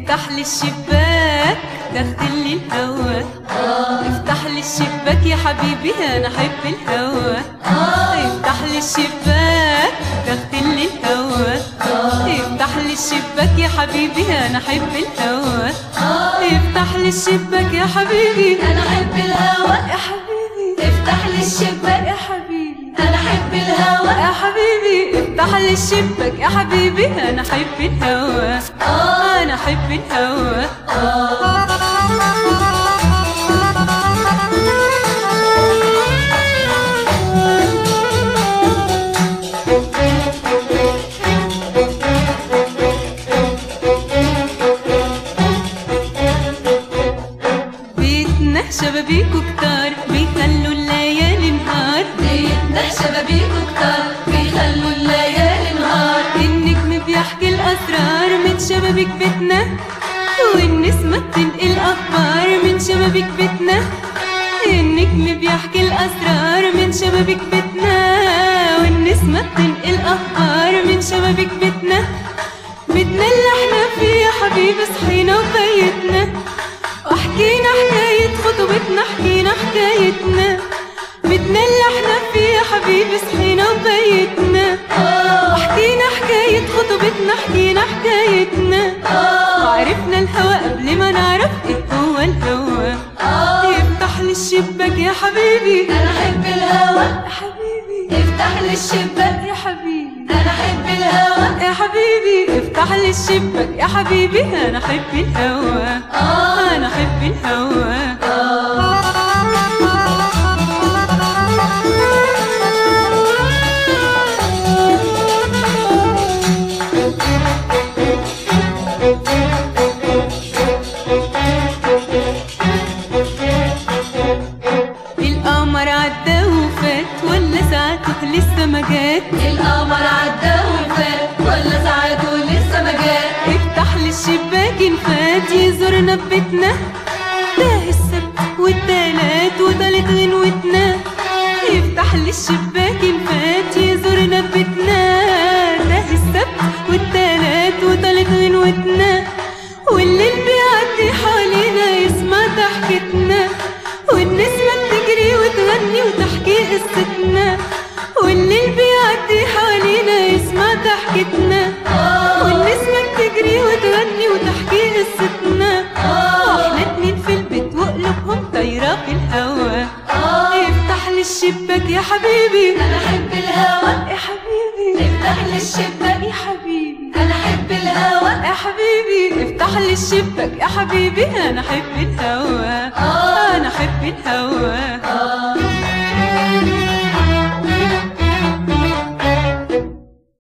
افتح لي الشباك دخل لي الهوا. افتح لي الشباك يا حبيبي انا احب الهوا. افتح لي الشباك دخل لي الهوا. افتح لي الشباك يا حبيبي انا احب الهوا. افتح لي الشباك يا حبيبي انا احب الهوا يا حبيبي. افتح لي الشباك يا حبيبي انا احب الهوا يا حبيبي. افتح لي الشباك يا حبيبي انا احب الهوا. انا احب الهوا. بيتنا شبابيكو كتار بيخلوا الليالي نهار. بيتنا شبابيكو كتار بيخلوا الليالي نهار. النجم بيحكي الأسرار من شبابيك بيتنا، والنسمة بتنقل أخبار من شبابيك بيتنا. النجم بيحكي الأسرار من شبابيك بيتنا، والنسمة بتنقل أخبار من شبابيك بيتنا. بيتنا اللي احنا فيه يا حبيبي صحينا وبيتنا، وحكينا حكاية خطوبتنا حكينا حكايتنا. بيتنا اللي احنا فيه يا حبيبي صحينا وبيتنا، وحكينا حكاية خطوبتنا حكينا حكايتنا. وعرفنا الهوى قبل ما نعرف ايه هو الهوى. افتح لي الشباك يا حبيبي انا احب الهوا يا حبيبي. افتح لي الشباك يا حبيبي انا احب الهوا يا حبيبي. افتح لي الشباك يا حبيبي انا احب الهوا. انا احب الهوا. القمر عدى وفات ولا ساعته لسه ما جات. القمر عدى وفات ولا ساعته لسه ما جات. افتح لي الشباك إن فات يزورنا ببيتنا، ده السبت والتلات وتالت غنوتنا. افتح لي الشباك إن فات يزورنا ببيتنا، ده السبت والتلات وتالت غنوتنا. والليل بيعدي حوالينا يسمع ضحكتنا، والنسمة بتجري وتغني وتحكي قصتنا. والليل بيعدي حوالينا يسمع ضحكتنا، والنسمة بتجري وتغني وتحكي قصتنا. واحنا اتنين في البيت وقلوبهم طايرة في الهوا. افتح لي الشباك يا حبيبي انا احب الهوا يا حبيبي. افتح لي الشباك يا حبيبي انا احب الهوا يا حبيبي. افتح لي الشباك يا حبيبي انا احب الهوا. انا احب الهوا.